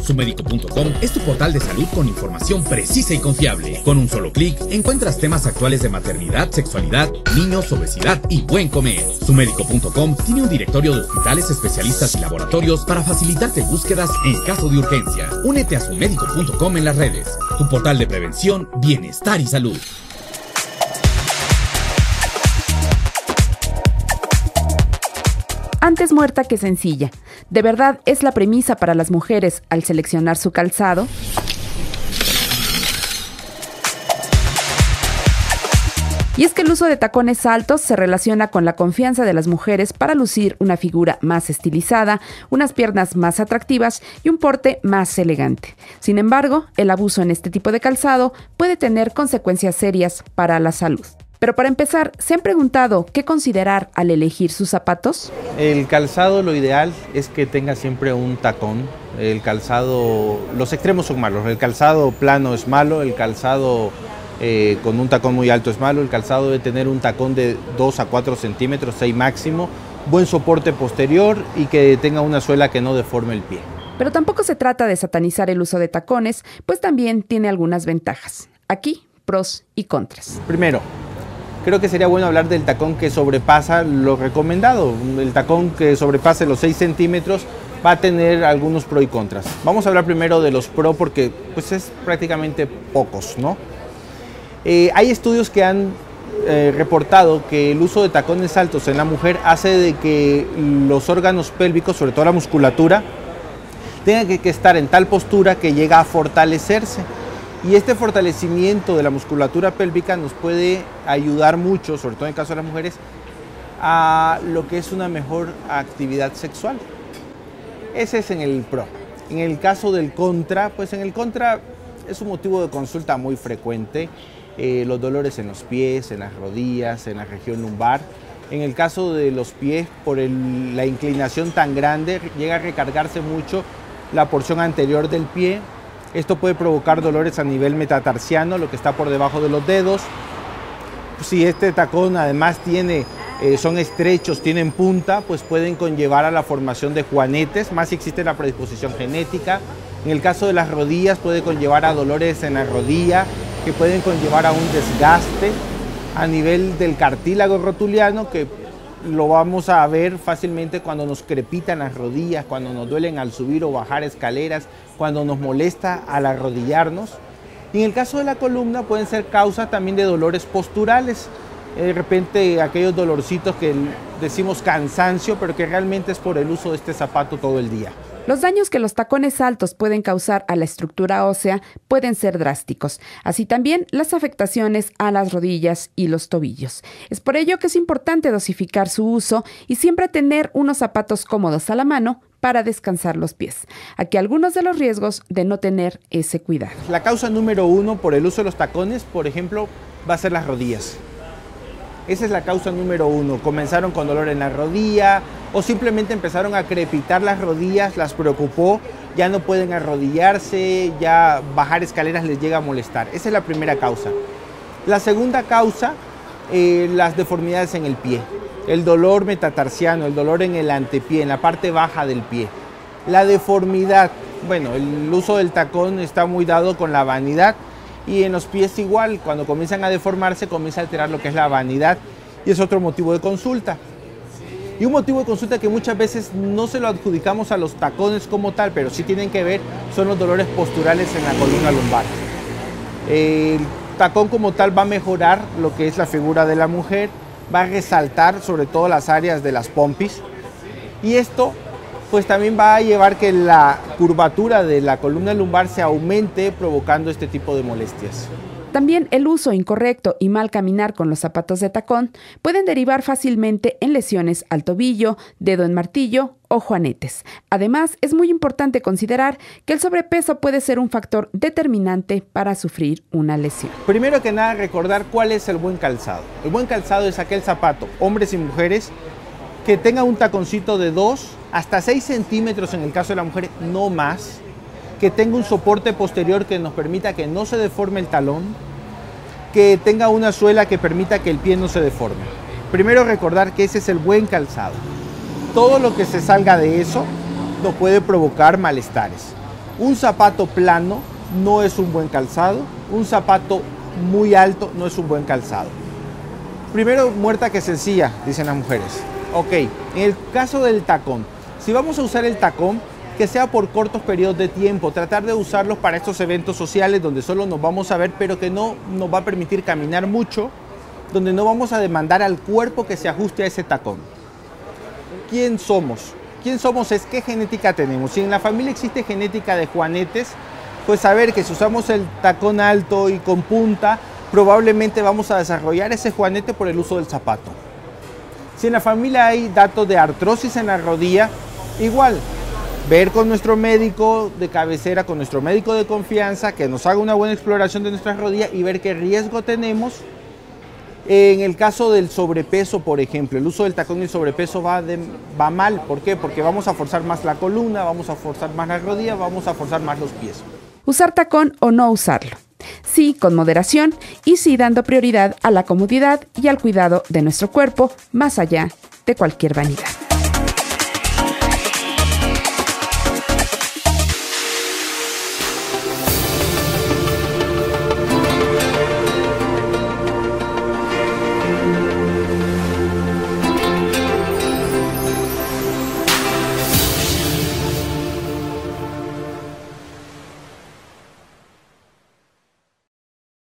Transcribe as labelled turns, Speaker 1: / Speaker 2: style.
Speaker 1: Sumedico.com es tu portal de salud con información precisa y confiable. Con un solo clic encuentras temas actuales de maternidad, sexualidad, niños, obesidad y buen comer. Sumedico.com tiene un directorio de hospitales, especialistas y laboratorios para facilitarte búsquedas en caso de urgencia. Únete a Sumedico.com en las redes, tu portal de prevención, bienestar y salud.
Speaker 2: Antes muerta que sencilla. ¿De verdad es la premisa para las mujeres al seleccionar su calzado? Y es que el uso de tacones altos se relaciona con la confianza de las mujeres para lucir una figura más estilizada, unas piernas más atractivas y un porte más elegante. Sin embargo, el abuso en este tipo de calzado puede tener consecuencias serias para la salud. Pero para empezar, ¿se han preguntado qué considerar al elegir sus zapatos?
Speaker 3: El calzado, lo ideal es que tenga siempre un tacón. El calzado, los extremos son malos. El calzado plano es malo, el calzado con un tacón muy alto es malo. El calzado debe tener un tacón de 2 a 4 centímetros, 6 máximo, buen soporte posterior y que tenga una suela que no deforme el pie.
Speaker 2: Pero tampoco se trata de satanizar el uso de tacones, pues también tiene algunas ventajas. Aquí, pros y contras.
Speaker 3: Primero, creo que sería bueno hablar del tacón que sobrepasa lo recomendado. El tacón que sobrepase los 6 centímetros va a tener algunos pros y contras. Vamos a hablar primero de los pros porque pues, es prácticamente pocos, ¿no? Hay estudios que han reportado que el uso de tacones altos en la mujer hace de que los órganos pélvicos, sobre todo la musculatura, tengan que estar en tal postura que llega a fortalecerse. Y este fortalecimiento de la musculatura pélvica nos puede ayudar mucho, sobre todo en el caso de las mujeres, a lo que es una mejor actividad sexual. Ese es en el pro. En el caso del contra, pues en el contra es un motivo de consulta muy frecuente. Los dolores en los pies, en las rodillas, en la región lumbar. En el caso de los pies, por la inclinación tan grande, llega a recargarse mucho la porción anterior del pie. Esto puede provocar dolores a nivel metatarsiano, lo que está por debajo de los dedos. Si este tacón además son estrechos, tienen punta, pues pueden conllevar a la formación de juanetes, más si existe la predisposición genética. En el caso de las rodillas puede conllevar a dolores en la rodilla, que pueden conllevar a un desgaste a nivel del cartílago rotuliano, que lo vamos a ver fácilmente cuando nos crepitan las rodillas, cuando nos duelen al subir o bajar escaleras, cuando nos molesta al arrodillarnos. Y en el caso de la columna pueden ser causa también de dolores posturales, de repente aquellos dolorcitos que decimos cansancio, pero que realmente es por el uso de este zapato todo el día.
Speaker 2: Los daños que los tacones altos pueden causar a la estructura ósea pueden ser drásticos, así también las afectaciones a las rodillas y los tobillos. Es por ello que es importante dosificar su uso y siempre tener unos zapatos cómodos a la mano para descansar los pies. Aquí algunos de los riesgos de no tener ese cuidado.
Speaker 3: La causa número 1 por el uso de los tacones, por ejemplo, va a ser las rodillas. Esa es la causa número 1. Comenzaron con dolor en la rodilla o simplemente empezaron a crepitar las rodillas, las preocupó, ya no pueden arrodillarse, ya bajar escaleras les llega a molestar. Esa es la primera causa. La segunda causa, las deformidades en el pie. El dolor metatarsiano, el dolor en el antepié, en la parte baja del pie. La deformidad, bueno, el uso del tacón está muy dado con la vanidad. Y en los pies igual, cuando comienzan a deformarse, comienza a alterar lo que es la vanidad y es otro motivo de consulta. Y un motivo de consulta que muchas veces no se lo adjudicamos a los tacones como tal, pero sí tienen que ver, son los dolores posturales en la columna lumbar. El tacón como tal va a mejorar lo que es la figura de la mujer, va a resaltar sobre todo las áreas de las pompis y esto pues también va a llevar que la curvatura de la columna lumbar se aumente, provocando este tipo de molestias.
Speaker 2: También el uso incorrecto y mal caminar con los zapatos de tacón pueden derivar fácilmente en lesiones al tobillo, dedo en martillo o juanetes. Además, es muy importante considerar que el sobrepeso puede ser un factor determinante para sufrir una lesión.
Speaker 3: Primero que nada, recordar cuál es el buen calzado. El buen calzado es aquel zapato, hombres y mujeres, que tenga un taconcito de 2 hasta 6 centímetros en el caso de la mujer, no más, que tenga un soporte posterior que nos permita que no se deforme el talón, que tenga una suela que permita que el pie no se deforme. Primero recordar que ese es el buen calzado. Todo lo que se salga de eso nos puede provocar malestares. Un zapato plano no es un buen calzado, un zapato muy alto no es un buen calzado. Primero muerta que sencilla, dicen las mujeres. Ok, en el caso del tacón, si vamos a usar el tacón, que sea por cortos periodos de tiempo, tratar de usarlos para estos eventos sociales donde solo nos vamos a ver, pero que no nos va a permitir caminar mucho, donde no vamos a demandar al cuerpo que se ajuste a ese tacón. ¿Quién somos? ¿Quién somos es qué genética tenemos? Si en la familia existe genética de juanetes, pues saber que si usamos el tacón alto y con punta, probablemente vamos a desarrollar ese juanete por el uso del zapato. Si en la familia hay datos de artrosis en la rodilla, igual, ver con nuestro médico de cabecera, con nuestro médico de confianza, que nos haga una buena exploración de nuestras rodillas y ver qué riesgo tenemos. En el caso del sobrepeso, por ejemplo, el uso del tacón y el sobrepeso va mal. ¿Por qué? Porque vamos a forzar más la columna, vamos a forzar más la rodilla, vamos a forzar más los pies.
Speaker 2: Usar tacón o no usarlo. Sí, con moderación y sí dando prioridad a la comodidad y al cuidado de nuestro cuerpo, más allá de cualquier vanidad.